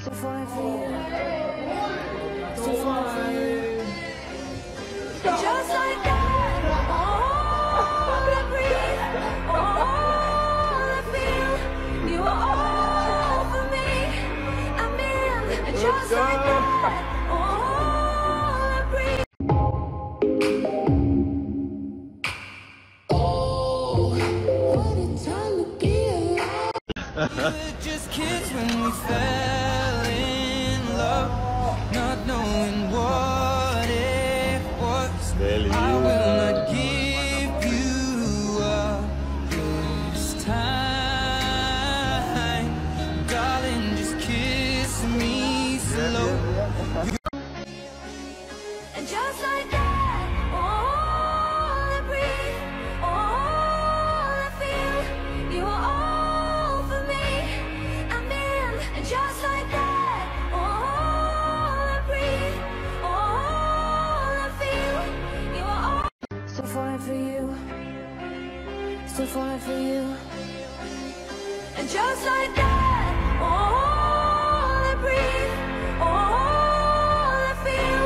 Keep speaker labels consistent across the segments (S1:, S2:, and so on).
S1: So far for you. So far for you. And just like that, all I breathe, all I feel, you are all for me. I'm in, and just like that, all I breathe. Oh, what a time to be alive. We were just kids when we fell in love, not knowing what it was. I will not give you up this time, darling, just kiss me slow. And just like that, all I breathe, all I feel, you are all for me. I'm in, and just like that, all I breathe, all I feel, you are all. So far for you, so far for you. And just like that, all I breathe, all I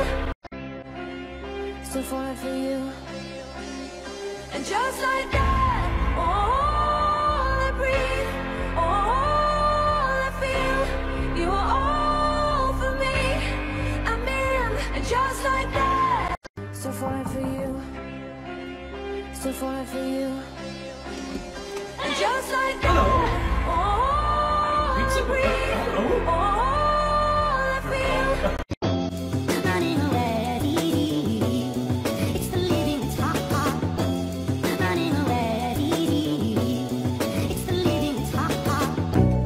S1: feel. So far for you. And just like that, all I breathe, all I feel, you are all for me. I'm in, and just like that. So far for you. So far for you. And just like that, all I breathe, all I feel. Running away, it's the living, it's hot, hot. Running away, it's the living, it's hot, hot.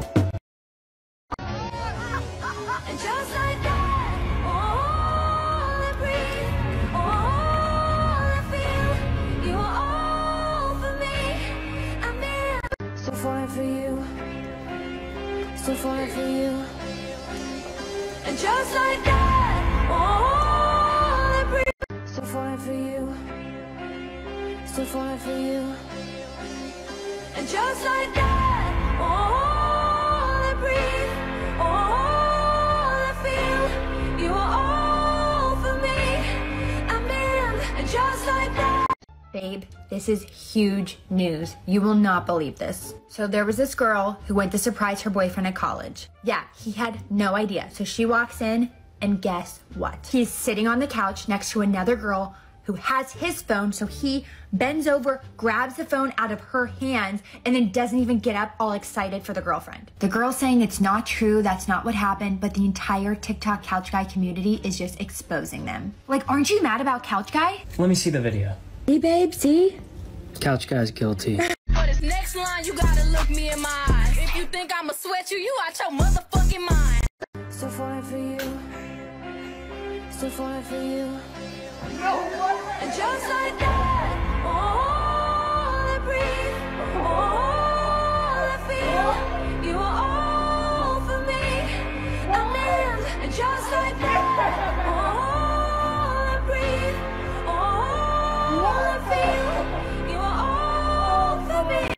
S1: And just like that, all I breathe, all I feel, you are all for me. I'm in. So far for you, so far for you. And just like that, all I breathe. So far for you, so far for you. And just like that, all I breathe, all I feel, you are all for me. I'm in, and just like that.
S2: Babe, this is huge news. You will not believe this. So there was this girl who went to surprise her boyfriend at college. Yeah, he had no idea. So she walks in, and guess what? He's sitting on the couch next to another girl who has his phone, so he bends over, grabs the phone out of her hands, and then doesn't even get up all excited for the girlfriend. The girl's saying it's not true, that's not what happened, but the entire TikTok Couch Guy community is just exposing them. Like, aren't you mad about Couch Guy?
S3: Let me see the video.
S2: See, babe, see?
S3: Couch Guy's guilty.
S1: For this next line, you gotta look me in my eyes. If you think I'ma sweat you, you out your motherfucking mind. So far for you, so far for you. And just like that, all I breathe, all I feel, you are all for me. I'm in, and just like that, all I breathe, all I feel, you are all for me.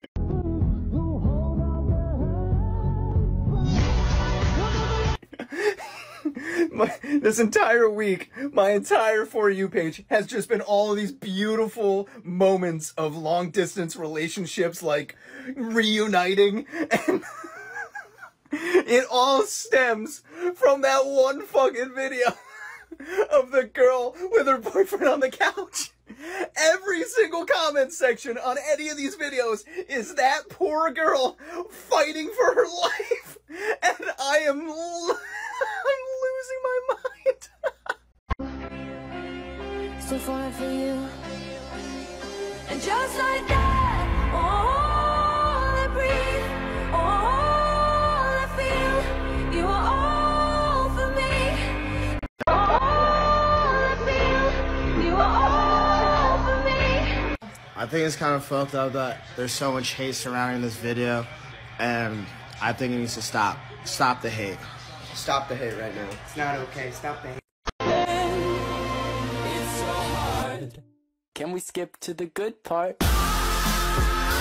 S4: This entire week, my entire For You page has just been all of these beautiful moments of long distance relationships, like reuniting, and it all stems from that one fucking video of the girl with her boyfriend on the couch. Every single comment section on any of these videos is that poor girl fighting for her life, and I'm losing my mind.
S1: So far for you. And just like that, all I breathe, all I feel, you are all for me. All I feel, you are all for me.
S5: I think it's kind of fucked up that there's so much hate surrounding this video, and I think it needs to stop. Stop the hate. Stop the hate right now.
S6: It's not okay. Stop the hate.
S1: It's so hard.
S3: Can we skip to the good part?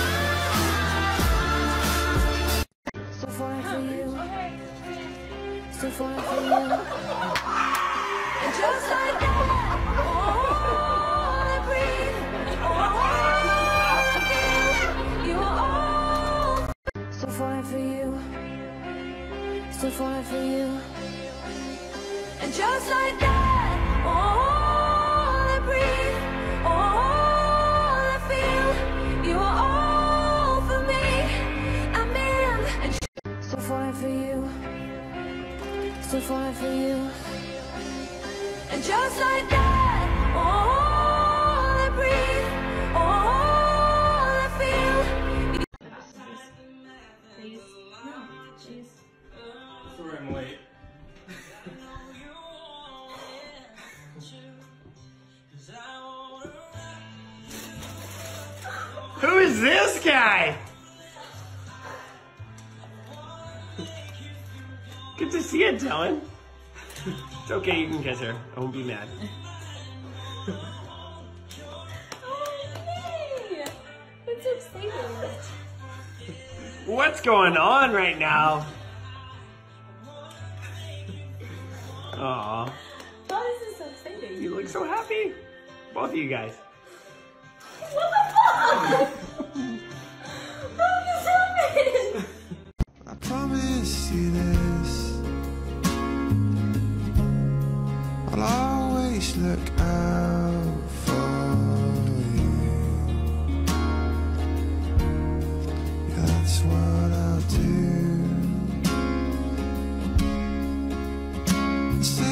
S1: So far for you. Still falling for you. And just like that, all I breathe, all I feel, you are all. Still falling for you. Still falling for you. And just like that, all I breathe, all I feel, you are all for me. I'm in. And still falling for you. Still falling for you. And just like that, all I breathe, all I feel.
S2: Please. No, please.
S3: Sorry I'm late.
S6: Who is this guy? Good to see you, Dylan. It's okay, you can kiss her. I won't be mad.
S2: Hey! What's so exciting?
S6: What's going on right now? Aw,
S2: Oh, this is so exciting.
S6: you look so happy. Both of you guys.
S2: What the fuck? What just happened?
S7: I promise you this, I'll always look out for you. Yeah, that's what I'll do.